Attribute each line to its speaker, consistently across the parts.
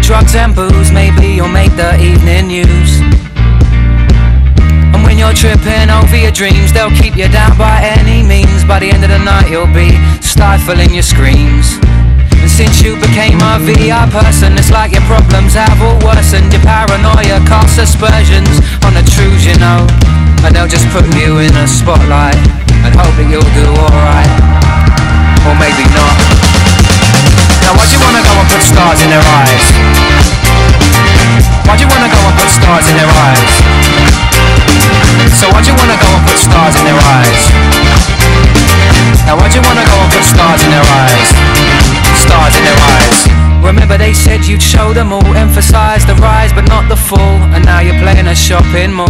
Speaker 1: drugs and booze, maybe you'll make the evening news. And when you're tripping over your dreams, they'll keep you down by any means. By the end of the night you'll be stifling your screams. And since you became a VI person, it's like your problems have all worsened. Your paranoia casts aspersions on the truths you know, and they'll just put you in a spotlight and hope that you'll do alright, or maybe not. Now why'd you wanna go and put stars in their eyes? Why'd you wanna go and put stars in their eyes? So why'd you wanna go and put stars in their eyes? Now why'd you wanna go and put stars in their eyes? Stars in their eyes. Remember they said you'd show them all, emphasize the rise but not the fall, and now you're playing a shopping mall.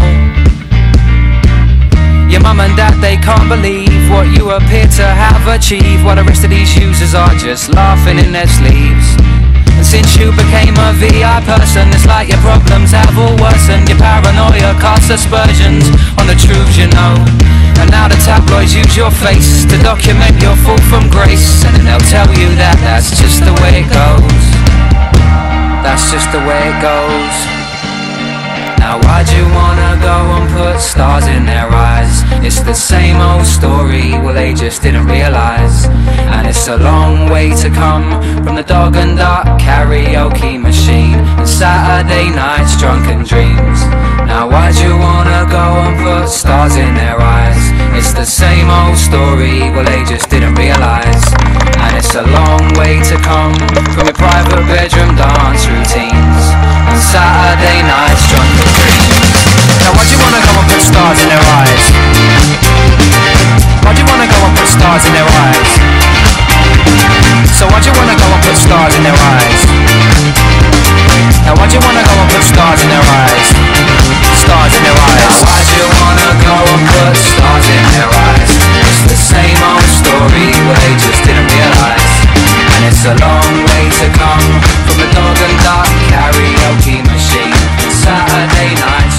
Speaker 1: Your mum and dad, they can't believe what you appear to have achieved, while the rest of these users are just laughing in their sleeves. And since you became a VI person, it's like your problems have all worsened. Your paranoia casts aspersions on the truths you know, and now the tabloids use your face to document your fall from grace. And then they'll tell you that that's just the way it goes. That's just the way it goes. Now why'd you wanna go and put stars in their eyes? It's the same old story, well they just didn't realise. And it's a long way to come from the Dog and Duck karaoke machine and Saturday nights drunken dreams. Now why'd you wanna go and put stars in their eyes? It's the same old story, well they just didn't realise. And it's a long way to come from your private bedroom dance routines and Saturday nights drunken dreams. Now why'd you wanna go and put stars in their eyes? Why'd you wanna go and put stars in their eyes? So why'd you wanna go and put stars in their eyes? Now why'd you wanna go and put stars in their eyes? Stars in their eyes. Now why'd you wanna go and put stars in their eyes? It's the same old story, well they just didn't realise. And it's a long way to come from the Dog and Duck karaoke machine Saturday nights